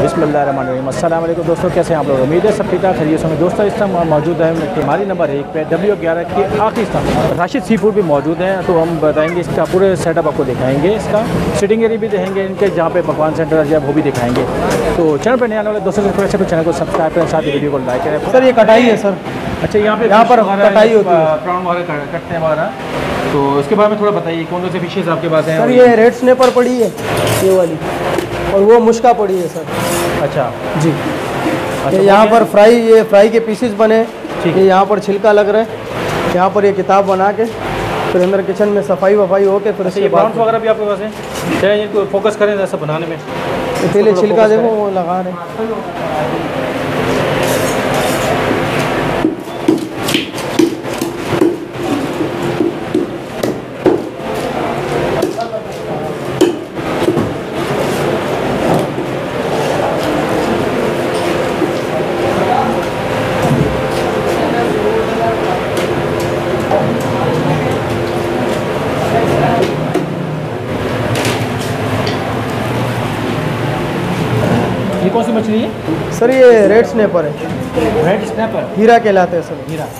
बिस्मिल्लाहिर्रहमानिर्रहीम। अस्सलाम वालेकुम दोस्तों, कैसे हैं आप लोग? उम्मीद है सब ठीक ठाक खैरियत में। दोस्तों इस टाइम मौजूद है हमारी नंबर 1 पे W11 के आखिरी स्थान राशिद सी फूड भी मौजूद हैं। तो हम बताएंगे इसका पूरे सेटअप आपको दिखाएंगे, इसका सिटिंग एरिया भी देखेंगे, इनके जहाँ पे पकवान सेंटर है वो भी दिखाएंगे। तो चैनल पर नए आने वाले दोस्तों से रिक्वेस्ट है चैनल को सब्सक्राइब करें, साथ ही वीडियो को लाइक करें। सर ये कटाई है सर। अच्छा, यहाँ पर कटाई होती है, प्राउन वगैरह कटते हैं वगैरह, तो इसके बारे में थोड़ा बताइए कौन कौन से फिशेज आपके पास हैं? सर ये रेड स्नैपर पड़ी है ये वाली, और वो मुश्का पड़ी है सर। अच्छा जी। अच्छा, यहाँ पर ये फ्राई के पीसेस बने, ठीक है। यहाँ पर छिलका लग रहा है, यहाँ पर ये किताब बना के फिर अंदर किचन में सफाई वफाई हो के फिर ये ब्राउन्स वगैरह भी आपके पास हैं? चाहे इनको फोकस करें ऐसा बनाने में, पहले छिलका देखो वो लगा रहे हैं। ये कौन सी मछली है सर? ये रेड स्नैपर है। रेड स्नैपर हीरा कहलाते हैं सर। हीरा।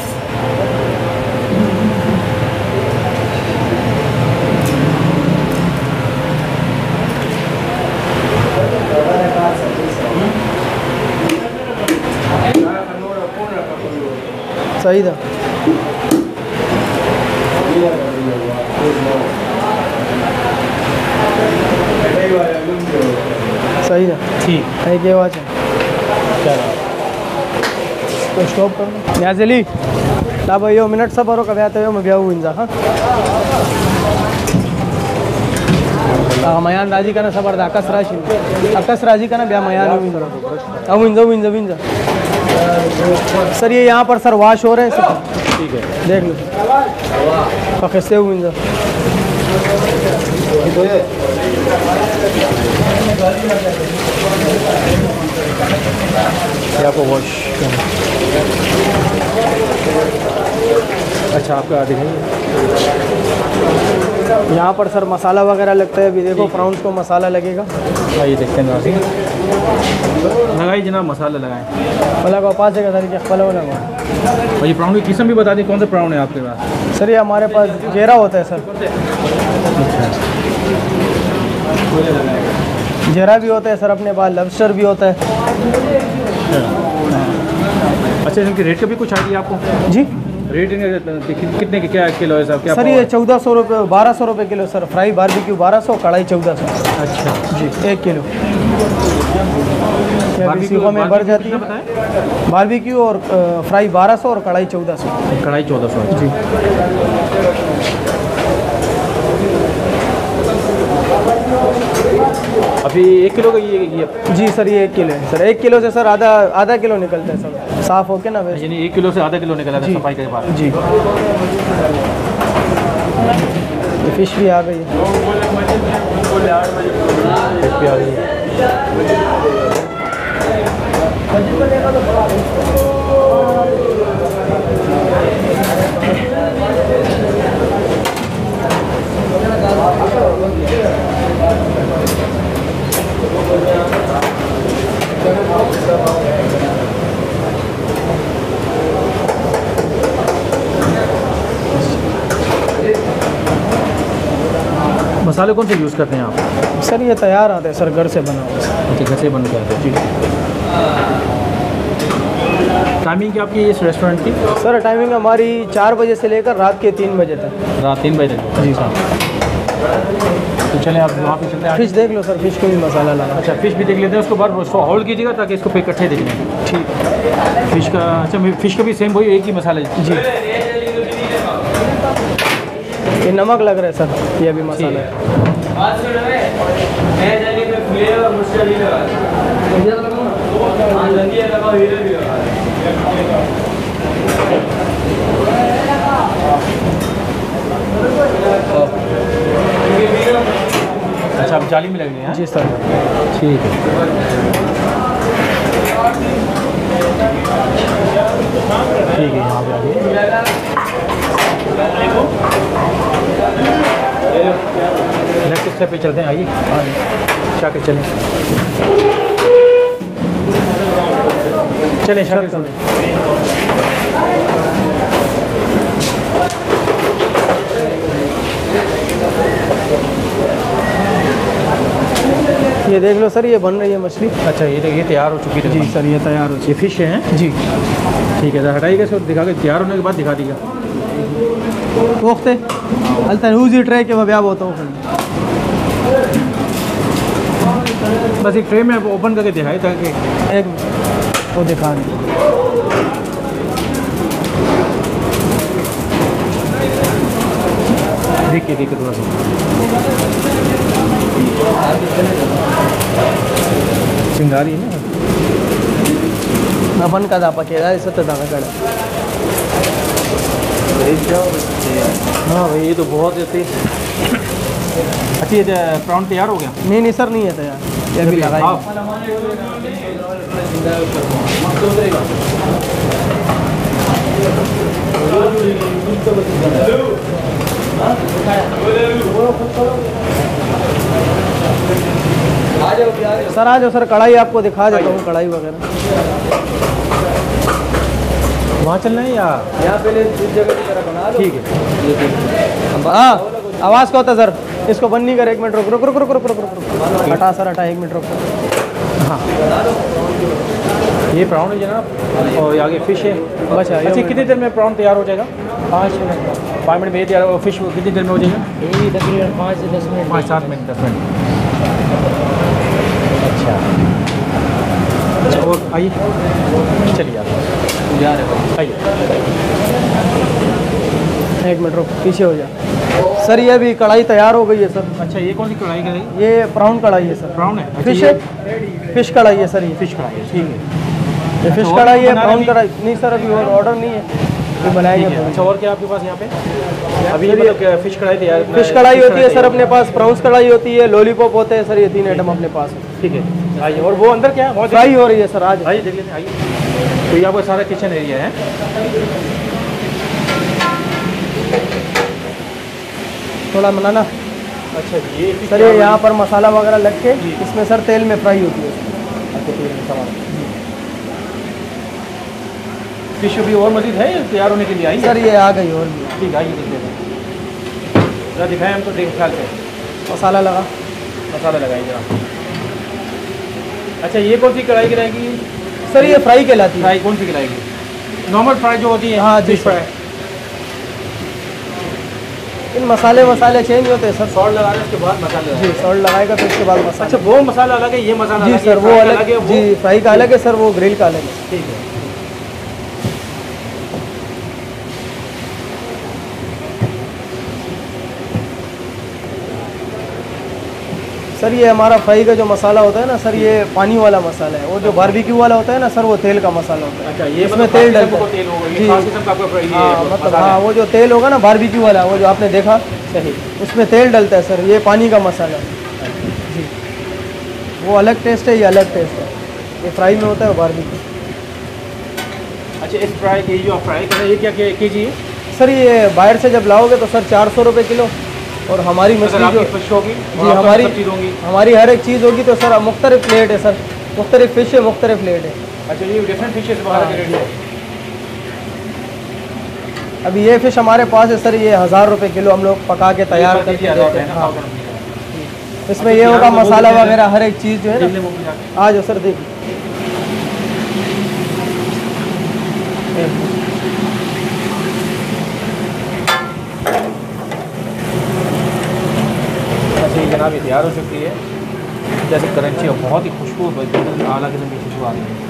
सही था। सही था, ठीक है के आवाज़ है। चलो तो स्टॉप करो न्याजली ला भाई मिनट सब बरो कभी आते हुए मैं ब्याह इंजा। हाँ मयान राजी का ना सबर अकस राजी का ना ब्याह मयान इंजा। सर ये यहाँ पर सर वाश हो रहे हैं सर। ठीक है, देख लो पकड़ते हुए इंजा। आपको वॉश। अच्छा आपका दिखाइए। यहाँ पर सर मसाला वगैरह लगता है, अभी देखो प्राउंस को मसाला लगेगा। आइए देखते हैं लगाइए जनाब, मसाला लगाएं। फला का पास है सर, क्या फला लगा। और ये प्राउन की किस्म भी बता दी, कौन सा प्राउन है आपके पास? सर ये हमारे पास जेरा होता है सर। जेरा भी होता है सर अपने पास, लॉबस्टर भी होता है। अच्छा, इनके रेट का भी कुछ आइडिया आपको? जी रेट कितने के क्या किलो है साहब? क्या सर ये 1400 रुपये 1200 रुपये किलो सर। फ्राई बारबेक्यू 1200, कढ़ाई 1400। अच्छा जी 1 किलो सीखों में बढ़ जाती है। बारबेक्यू और फ्राई 1200 और कढ़ाई 1400। कढ़ाई 1400 जी। अभी 1 किलो का ये जी सर ये 1 किलो है सर। 1 किलो से सर आधा किलो निकलता है सर, साफ़ होके ना वैसे। यानी 1 किलो से आधा किलो निकला था सफाई के बाद। जी। फिश भी आ गई है। फिश भी आ गई है। मसाले कौन से यूज़ करते हैं आप? सर ये तैयार आते हैं सर, घर से बना हुआ। अच्छा, घर से बन के आते हैं। जी। टाइमिंग क्या आपकी इस रेस्टोरेंट की? सर टाइमिंग हमारी 4 बजे से लेकर रात के 3 बजे तक। रात 3 बजे तक? जी। तो चलें आप वहाँ पे चलते हैं। फिश देख लो सर, फिश को भी मसाला लगा। अच्छा, फिश भी देख लेते हैं, उसके बाद होल्ड कीजिएगा ताकि इसको फिर इकट्ठे देख लें। ठीक। फिश का अच्छा, फिश का भी सेम वही एक ही मसाला है? जी। ये नमक लग रहा है सर, ये अभी मसाला है। अच्छा, आप जाली में लग रही हैं? जी सर। ठीक है। ठीक है, यहाँ पे आ गए। नेक्स्ट स्टेप पे चलते हैं, आइए क्या कर चलें। चलें शाकिर सुने। ये देख लो सर, ये बन रही है मछली। अच्छा ये तैयार हो चुकी है जी सर, ये तैयार हो ये फिश है जी। ठीक है सर, हटाइएगा सर, दिखा के तैयार होने के बाद दिखा दीजिएगा। वक्त अलतनूजी ट्रे के वब्याब होता हूँ। बस एक ट्रे में आप ओपन करके दिखाए ताकि एक वो दिखा दें। देखिए थोड़ा सा चिंगारी है ना अपन का दापा के इसे तो दाना कड़ा। हाँ भाई ये तो बहुत जैसे। अच्छा ये प्राउन तैयार हो गया? नहीं सर, नहीं है तैयार, ये भी लगाएंगे। सर आ जाओ सर, कढ़ाई आपको दिखा देता हूँ, कढ़ाई वगैरह। वहाँ चलना है या यहाँ पहले इस जगह की तरह बना लो। ठीक है। हाँ, आवाज़ क्या होता है सर? इसको बंद नहीं कर, 1 मिनट रुक रुक रुक रुक रुक रुक रुक। हटा सर, हटा, 1 मिनट रुक। हाँ ये प्राउन है जनाब, और आगे फ़िश है। अच्छा कितनी देर में प्राउन तैयार हो जाएगा? 5 मिनट। 5 मिनट में ये तैयार हो। फिश कितनी देर में हो जाएगा? यही तकरीबन 5 से 10 मिनट। 5-7 minute 10 minute. अच्छा और आइए, चलिए आप जा रहे आइए। 1 मिनट रुक, पीछे हो जा सर। ये अभी कढ़ाई तैयार हो गई है सर। अच्छा ये कौन सी कढ़ाई है? ये प्राउन कढ़ाई है सर। प्राउन है? फिश है, फिश कढ़ाई है सर। ये फिश कढ़ाई है, ठीक है। ये फिश कढ़ाई है, प्राउन कढ़ाई नहीं सर, अभी और ऑर्डर नहीं है, ये बनाएंगे। अच्छा और क्या आपके पास यहाँ पे? अभी ये मतलब फिश कढ़ाई तैयार? फिश कढ़ाई होती है सर अपने पास, प्राउंस कढ़ाई होती है, लॉलीपॉप होते हैं सर। ये 3 आइटम अपने पास है। ठीक है आइए। और वो अंदर क्या है? फ्राई हो रही है सर। आज आइए देख लेते हैं, आइए। तो ये आपका सारा किचन एरिया है। थोड़ा बनाना। अच्छा ये सर ये यहाँ पर मसाला वगैरह लग के इसमें सर तेल में फ्राई होती है। फिश अभी और मज़ीद है तैयार होने के लिए? आई सर ये आ गई और भी। ठीक है आइए देख लेते हैं। जरा दिखाएं हम तो देख ख्याल से। मसाला लगा, मसाला लगाइए जरा। अच्छा ये कौन सी कढ़ाई गिराएगी? सर ये फ्राई कहलाती है। फ्राई कौन सी गिराएगी? नॉर्मल फ्राई जो होती है? हाँ जी फिश फ्राई। इन मसाले चेंज होते हैं सर। सॉल्ट लगा रहे हैं उसके बाद मसाला जी, सॉल्ट लगाएगा तो उसके बाद मसाला। अच्छा वो मसाला अलग है, ये मसाला जी अलग है? सर वो अलग है। जी, फ्राई का अलग है सर, वो ग्रिल का अलग है। ठीक है। सर ये हमारा फ्राई का जो मसाला होता है ना सर, ये पानी वाला मसाला है। वो जो बारबेक्यू वाला होता है ना सर, वो तेल का मसाला होता है। अच्छा ये इसमें तेल डलता है। तेल होगा जी खास किस्म का आपका ये हाँ, मतलब मसाला हाँ है। वो जो तेल होगा ना बारबेक्यू वाला, वो जो आपने देखा, सही। उसमें तेल डलता है सर। ये पानी का मसाला है जी, वो अलग टेस्ट है, ये अलग टेस्ट है। ये फ्राई में होता है, बारबेक्यू। अच्छा इस फ्राई की जो आप फ्राई कर रहे हैं ये क्या केजी है? सर ये बाहर से जब लाओगे तो सर 400 रुपये किलो, और हमारी मछली जो फिश होगी जी हमारी हर एक चीज़ होगी तो सर मुख्तलिफ प्लेट है सर, मुख्तलिफ फिश है, मुख्तलिफ प्लेट है। अच्छा ये डिफरेंट फिशेस वगैरह के रेट है? अभी ये फिश हमारे पास है सर, ये 1000 रुपये किलो हम लोग पका के तैयार करके देते हैं। हाँ, इसमें ये होगा मसाला वगैरह हर एक चीज़ जो है ना। आ जाओ सर देखिए। अच्छा ये जनाब ये तैयार हो चुकी है, जैसे करंची और बहुत ही खुशबू आला किस्म की खुशबू आ रही है।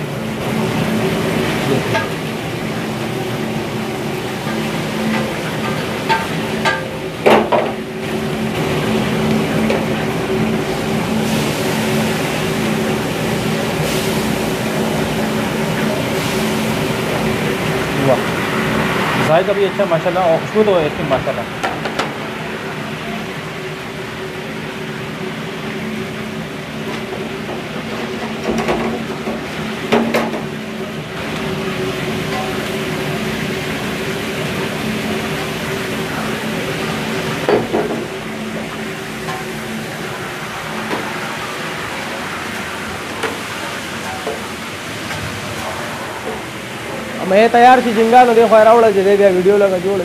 वाह जायका भी अच्छा माशाल्लाह, और खुशबू तो है इसकी माशाल्लाह। मैं तैयार थी जिंगा तो देखो यार दे दिया वीडियो लगा जोड़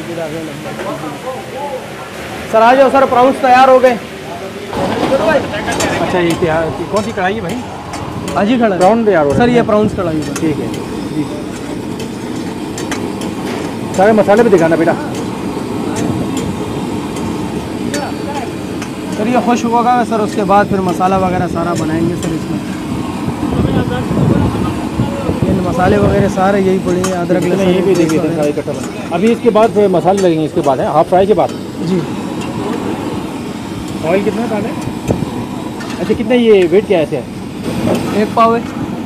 सर आ जाओ सर प्राउंस तैयार हो गए। अच्छा ये क्या कौन सी कढ़ाई है भाई? आज ही खड़ा प्राउन तैयार हो रहा सर ये प्राउंस कढ़ाई है। ठीक है जी। सारे मसाले भी दिखाना बेटा। सर ये खुश होगा सर उसके बाद फिर मसाला वगैरह सारा बनाएंगे सर इसमें। ये मसाले वगैरह सारे यही पड़ेंगे अदरक लहसुन ये भी देखिए इकट्ठा। अभी इसके बाद फिर मसाले लगेंगे इसके बाद है हाफ फ्राई के बाद जी। ऑयल कितना डालें? अच्छा कितना ये वेट क्या है ऐसे? 1 पाव है।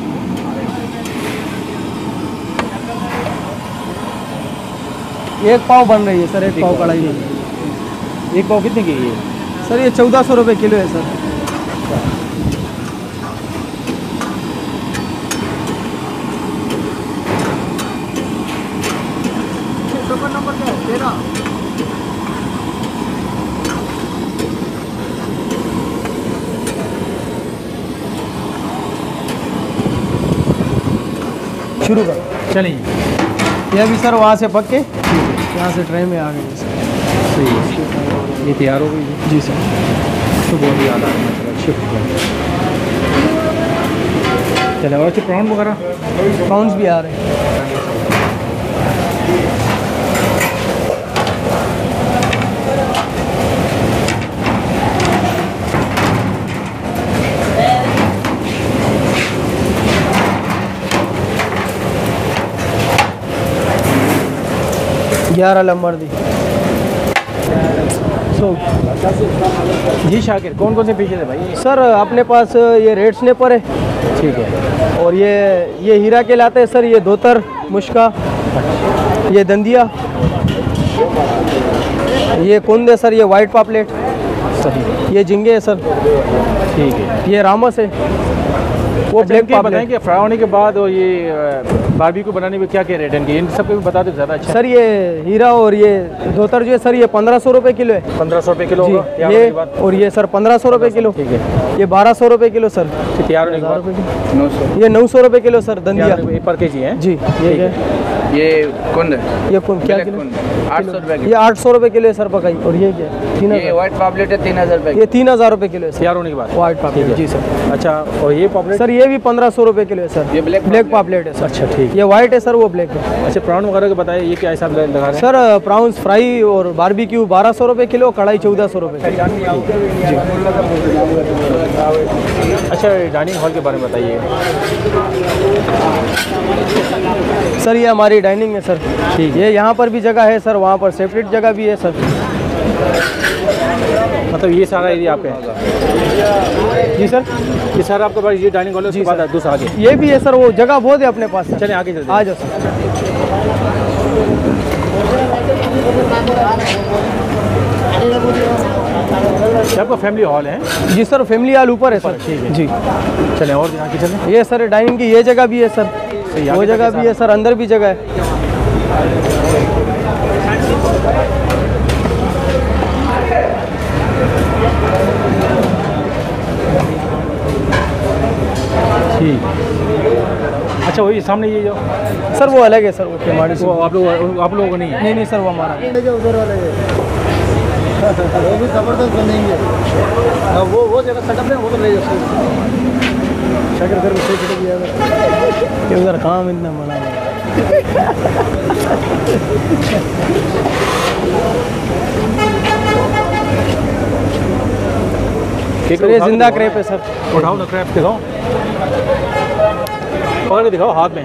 एक पाव बन रही है सर, 1 पाव कढ़ाई बन रही है। 1 पाव कितने की है सर? ये 1400 रुपये किलो है सर। नंबर क्या है? 13। शुरू कर चलिए। यह भी सर वहाँ से पक के यहाँ से ट्रे में आ गई सर। सही है, ये तैयार हो गई जी सर। तो बहुत ही याद आ रहा है शिफ्ट किया। चले और अच्छे प्रॉन वगैरह प्राउंस भी आ रहे हैं। ग्यारह नंबर दी। जी शाकिर कौन कौन से फिशेज है भाई? सर अपने पास ये रेड स्नैपर है, ठीक है, और ये हीरा के लाते हैं सर। ये धोतर मुश्का, ये दंदिया, ये कुंद है सर। ये वाइट पापलेट, सही, ये झींगे है सर। ठीक है। ये रामस है, वो ब्लैक पापलेट। पापलेट। बताएंगे फ्राई होने के बाद और ये बारबेक्यू बनाने में क्या क्या रेट है इनके? इन सब को भी बता दे ज़्यादा अच्छा। सर ये हीरा और ये धोतर जो है सर, ये 1500 रुपये किलो है। 1500 रुपये किलो होगा जी। तैयार ये होने के बाद? और ये सर 1500 रुपये किलो। ठीक है। ये 1200 रुपये किलो सर। तैयार होने के बाद 900। ये 900 रुपये किलो सर दंदिया पर केजी है जी। ये कुंद है, ये कुंद क्या ब्लैक किलो? कुंद 800 रुपये ये 800 रुपये किलो है सर पकाई। और ये क्या है? की। ये व्हाइट पापलेट है 3000 रुपये ये 3000 रुपये किलो है सर। तैयार होने के बाद वाइट पापलेट जी सर। अच्छा, और ये पापलेट सर ये भी 1500 रुपये किलो है सर। ये ब्लैक पापलेट है सर। अच्छा, ठीक। ये वाइट है सर, वो ब्लैक है। अच्छा, प्राउन वगैरह के बताइए ये क्या हिसाब लगा रहे हैं? सर प्राउंस फ्राई और बारबेक्यू 1200 रुपये किलो, कढ़ाई 1400 रुपये किलो। अच्छा, डाइनिंग हॉल के बारे में बताइए। सर ये हमारी डाइनिंग है सर। ठीक ये यहाँ पर भी जगह है सर, वहाँ पर सेपरेट जगह भी है सर। मतलब ये सारा एरिया आपका है? जी सर। ये सारा आपके पास ये डाइनिंग हॉल है, उसके बाद दूसरा आगे ये भी है सर, वो जगह बहुत है अपने पास सर। चलें आगे चलते हैं। आ जाओ सर। ये आपका फैमिली हॉल है? जी सर, फैमिली हॉल ऊपर है सर। ठीक है जी। चलें और आगे चलें। ये सर डाइनिंग की ये जगह भी है सर, सही, वो आगे जगह तक भी है सर, अंदर भी जगह है। ठीक। अच्छा, वही सामने ये जो सर वो अलग है सर, वो केमाड़ी से। वो आप लोगों को नहीं है? नहीं सर, वो हमारा उधर वाले वो भी जबरदस्त बनेंगे। वो जगह सेटअप है, वो तो ले जाओ। शक्कर सर उसे छुट गया ये उधर काम इतना बड़ा है। सर ये जिंदा क्रेप है सर। उठाओ ना, क्रैप दिखाओ, पकड़ के दिखाओ हाथ में।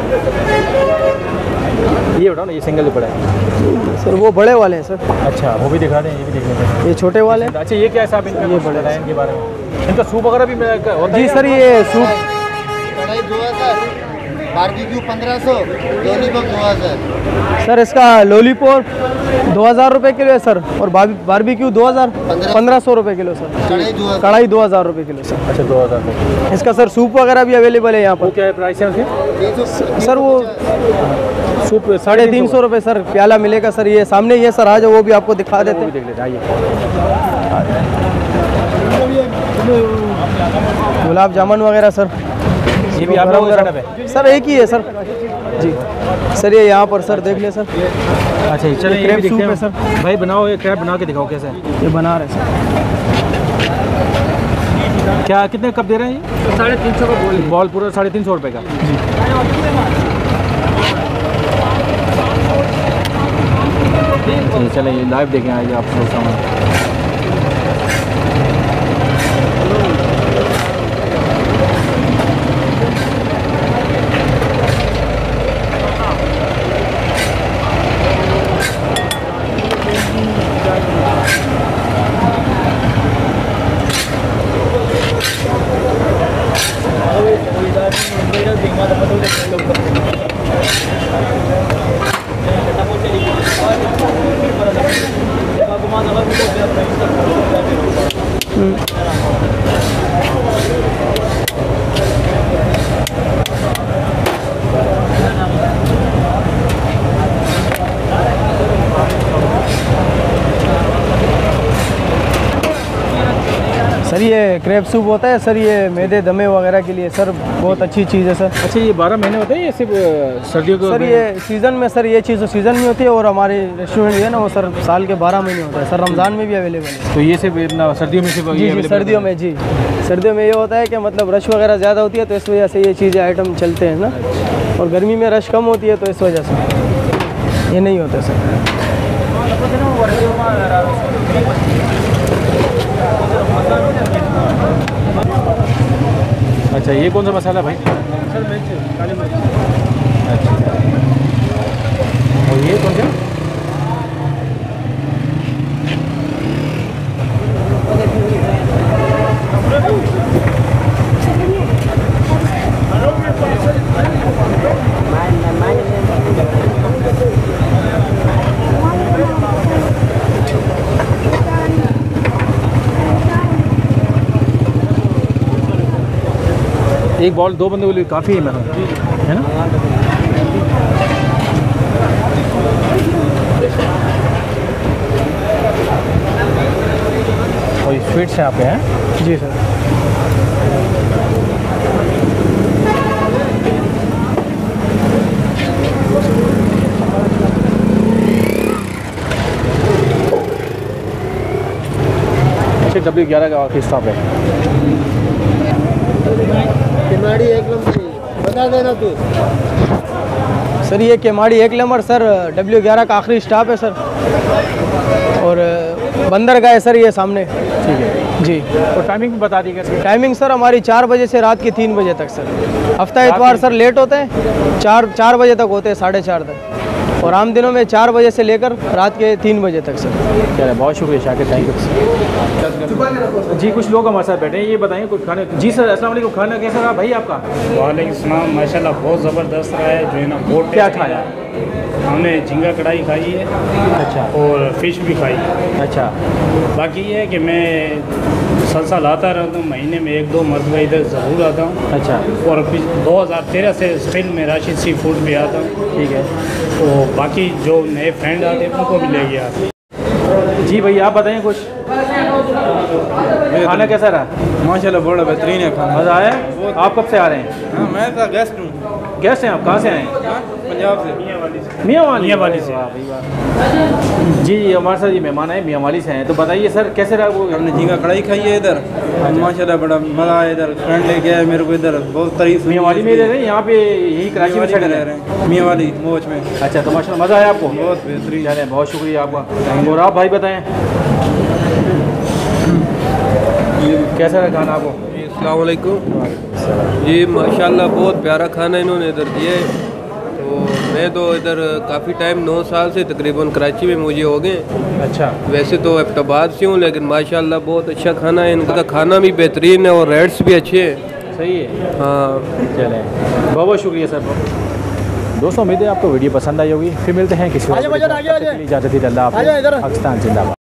ये उठाओ ना, ये सिंगल ही पड़ा है सर। वो बड़े वाले हैं सर। अच्छा, वो भी दिखा दें, ये भी देख लेते हैं। ये छोटे वाले हैं। अच्छा, ये क्या है साहब इनका? ये बड़े बताएं इनके बारे में। इनका सूप वगैरह भी होता है? जी सर, ये soup kadai 2000, barbecue 1500, lollipop 2000। Sir, इसका लॉलीपॉप 2000 रुपये किलो है सर, और बारबेक्यू 2000 1500 रुपये किलो सर। कढ़ाई 2000। कढ़ाई 2000 रुपये किलो सर। अच्छा, 2000 रुपये। इसका सर सूप वगैरह भी अवेलेबल है यहाँ वो पर। क्या है प्राइस है उसके? सर वो सूप 350 रुपये सर प्याला मिलेगा सर। ये सामने ये सर, आज वो भी आपको दिखा देते वो भी हैं। देख लेते हैं, आइए। गुलाब जामुन वगैरह सर ये भी आप लोगों का सेटअप है? सर एक ही है सर जी। सर ये यहाँ पर सर देख ले सर। अच्छा चलिए ये भी दिखते हैं सर। भाई बनाओ, ये क्रैब बना के दिखाओ कैसे है। ये बना रहे सर। क्या कितने कप दे रहे हैं ये? 350 का बॉल पूरा 350 रुपये का। चलिए ये लाइव देखें आज आप लोग सामने। सर ये क्रेप सूप होता है सर, ये मैदे दमे वगैरह के लिए सर बहुत अच्छी चीज़ है सर। अच्छा ये 12 महीने होते हैं ये सिर्फ सर्दियों को? सर ये सीज़न में सर ये चीज़ सीज़न में होती है, और हमारे रेस्टोरेंट जो है ना वो सर साल के 12 महीने होता है सर। रमज़ान में भी अवेलेबल है। तो ये सिर्फ इतना सर्दियों में सिर्फ जी जी सर्दियों में जी। सर्दियों में ये होता है कि मतलब रश वगैरह ज़्यादा होती है तो इस वजह से ये चीज़ें आइटम चलते हैं ना, और गर्मी में रश कम होती है तो इस वजह से ये नहीं होता सर। अच्छा ये कौन सा मसाला भाई? सर मिर्च, काली मिर्च। अच्छा और ये कौन सा? एक बॉल 2 बंदे के लिए काफ़ी है मेरा, है ना? और ये स्वीट्स यहाँ पे हैं? जी सर। अच्छा W11 का ऑफिस स्टॉप है। केमाड़ी एक नंबर बता देना तू। सर ये केमाड़ी 1 नंबर सर W11 का आखिरी स्टॉप है सर, और बंदरगाह है सर ये सामने। ठीक है जी। और टाइमिंग भी बता दी कैसे? टाइमिंग सर हमारी 4 बजे से रात के 3 बजे तक सर। हफ्ता इतवार सर लेट होते हैं, 4 बजे तक होते हैं, 4:30 तक, और आम दिनों में 4 बजे से लेकर रात के 3 बजे तक सर। चलिए बहुत शुक्रिया शाकिर, थैंक यू जी। कुछ लोग हमारे साथ बैठे हैं, ये बताएं कुछ खाने। जी सर अस्सलाम वालेकुम, खाना कैसा रहा भाई आपका? वालेकुम सलाम, माशाल्लाह बहुत ज़बरदस्त रहा है। जो है ना बहुत क्या टेस्टी खाया? है। हमने झींगा कढ़ाई खाई है अच्छा और फिश भी खाई है। अच्छा बाकी ये है कि मैं मुसलसल आता रहता हूँ, महीने में 1-2 मरतबा इधर ज़रूर आता हूँ। अच्छा 2013 से स्पेन में राशिद सी फूड पे आता हूँ। ठीक है तो बाकी जो नए फ्रेंड आते हैं उनको भी ले गया। जी भैया आप बताएं कुछ, खाना कैसा रहा? माशाल्लाह बड़ा बेहतरीन है खाना। मज़ा आया? आप कब से आ रहे हैं? हाँ मैं तो गेस्ट हूँ, गेस्ट हैं आप? कहाँ से आए हैं? पंजाब से। मियाँ वाली से। वाह भाई वाह। जी हमारे साथ ये मेहमान आए मियाँ वाली से हैं, तो बताइए सर कैसे रहा वो? हमने झींगा कढ़ाई खाई है इधर, माशाल्लाह बड़ा मज़ा आया। इधर फ्रेंड लेके आए मेरे को, इधर बहुत तारीफ। मियाँ वाली में रह रहे हैं यहाँ पे, यही कराची में रह रह रहे हैं, मियाँ वाली मोच में। अच्छा तो माशाल्लाह मज़ा आया आपको? बहुत बेहतरीन। चलें बहुत शुक्रिया आपका। और आप भाई बताएं कैसा रहा खाना आपको? अस्सलाम वालेकुम। ये माशाल्लाह बहुत प्यारा खाना इन्होंने इधर दिया है। तो मैं तो इधर काफ़ी टाइम 9 साल से तकरीबन कराची में मुझे हो गए। अच्छा वैसे तो एबटाबाद से हूँ, लेकिन माशाल्लाह बहुत अच्छा खाना है इनका। खाना भी बेहतरीन है और रेट्स भी अच्छे हैं। सही है। हाँ चलें बहुत बहुत शुक्रिया सर। दोस्तों उम्मीद है आपको वीडियो पसंद आई होगी। फिर मिलते हैं किसी और वीडियो में। तब तक के लिए इजाज़त दीजिए। अल्लाह हाफ़िज़। पाकिस्तान जिंदाबाद।